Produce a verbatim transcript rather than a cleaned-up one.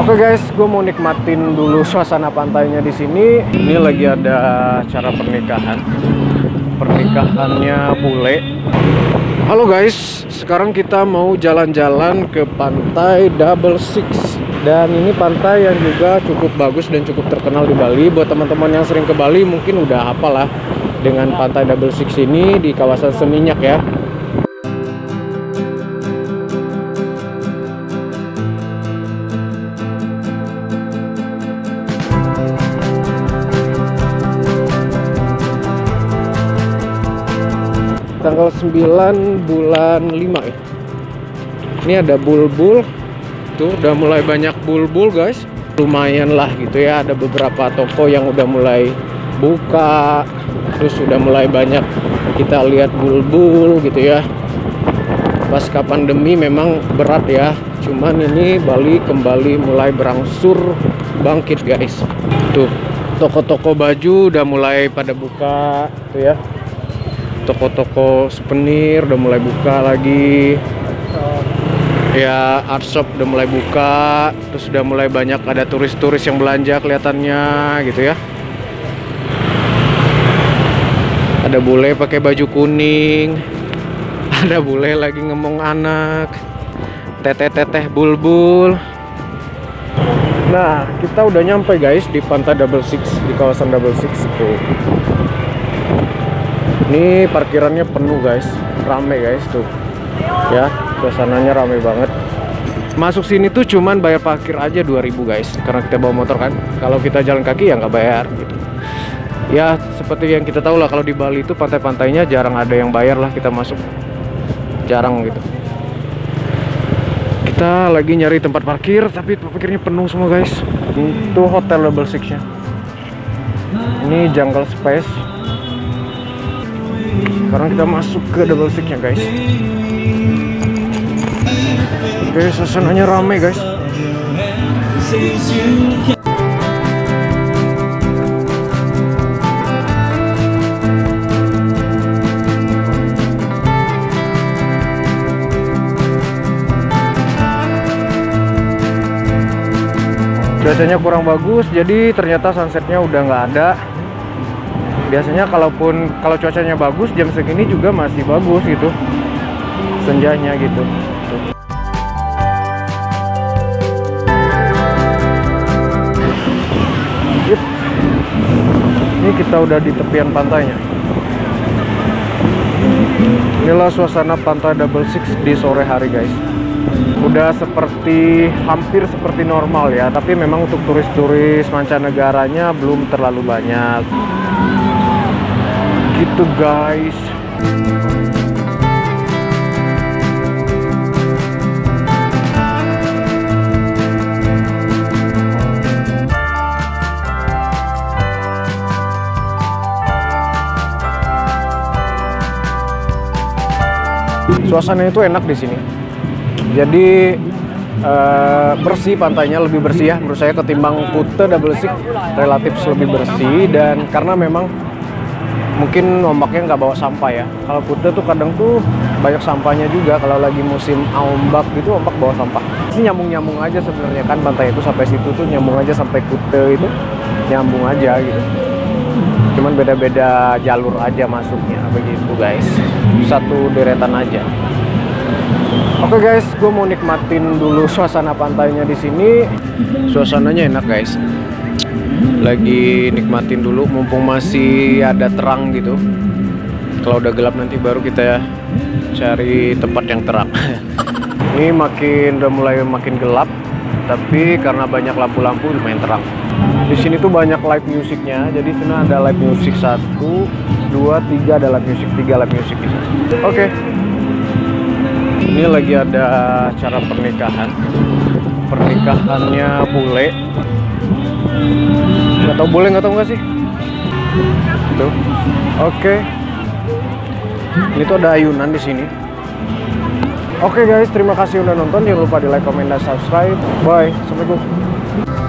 Oke guys, gue mau nikmatin dulu suasana pantainya di sini. Ini lagi ada acara pernikahan, pernikahannya bule. Halo guys, sekarang kita mau jalan-jalan ke pantai Double Six. Dan ini pantai yang juga cukup bagus dan cukup terkenal di Bali. Buat teman-teman yang sering ke Bali mungkin udah hafal lah dengan pantai Double Six ini di kawasan Seminyak ya. Tanggal sembilan bulan lima ya. Ini ada bulbul. Tuh udah mulai banyak bulbul guys. Lumayan lah gitu ya. Ada beberapa toko yang udah mulai buka. Terus udah mulai banyak kita lihat bulbul gitu ya. Pasca pandemi memang berat ya. Cuman ini Bali kembali mulai berangsur bangkit guys. Tuh toko-toko baju udah mulai pada buka tuh ya. Toko-toko souvenir udah mulai buka lagi ya, art shop udah mulai buka, terus udah mulai banyak ada turis-turis yang belanja kelihatannya gitu ya. Ada bule pakai baju kuning, ada bule lagi ngomong anak, teteh-teteh bulbul. Nah kita udah nyampe guys di pantai Double Six, di kawasan Double Six tuh. Ini parkirannya penuh guys, rame guys tuh ya, suasananya rame banget. Masuk sini tuh cuman bayar parkir aja dua ribu guys, karena kita bawa motor kan. Kalau kita jalan kaki ya nggak bayar gitu. Ya seperti yang kita tahu lah, kalau di Bali itu pantai-pantainya jarang ada yang bayar lah kita masuk, jarang gitu. Kita lagi nyari tempat parkir tapi parkirnya penuh semua guys. Itu hotel Double Six nya. Ini jungle space. Sekarang kita masuk ke Double Six nya guys. Oke, suasananya rame guys. Cuacanya kurang bagus, jadi ternyata sunsetnya udah nggak ada. Biasanya kalaupun kalau cuacanya bagus jam segini juga masih bagus gitu senjanya gitu. Yep. Ini kita udah di tepian pantainya. Inilah suasana pantai Double Six di sore hari guys. Udah seperti hampir seperti normal ya, tapi memang untuk turis-turis mancanegaranya belum terlalu banyak gitu guys. Suasananya itu enak di sini. Jadi uh, bersih, pantainya lebih bersih ya menurut saya ketimbang Kuta Double Six, relatif lebih bersih. Dan karena memang mungkin ombaknya nggak bawa sampah ya. Kalau Kuta tuh kadang tuh banyak sampahnya juga. Kalau lagi musim ombak gitu, ombak bawa sampah. Ini nyambung-nyambung aja sebenarnya kan, pantai itu sampai situ tuh nyambung aja, sampai Kuta itu nyambung aja gitu. Cuman beda-beda jalur aja masuknya begitu guys. Satu deretan aja. Oke guys, gue mau nikmatin dulu suasana pantainya di sini. Suasananya enak guys. Lagi nikmatin dulu mumpung masih ada terang gitu. Kalau udah gelap nanti baru kita cari tempat yang terang. Ini makin udah mulai makin gelap, tapi karena banyak lampu-lampu lumayan terang. Di sini tuh banyak live musiknya. Jadi sini ada live music satu, dua, tiga ada live music, tiga live music di sini. Oke. Ini lagi ada acara pernikahan, pernikahannya bule. Nggak tahu boleh nggak tahu nggak sih? Tuh, oke. Ini tuh ada ayunan di sini. Oke guys, terima kasih udah nonton. Jangan lupa di like, comment, dan subscribe. Bye, sampai jumpa.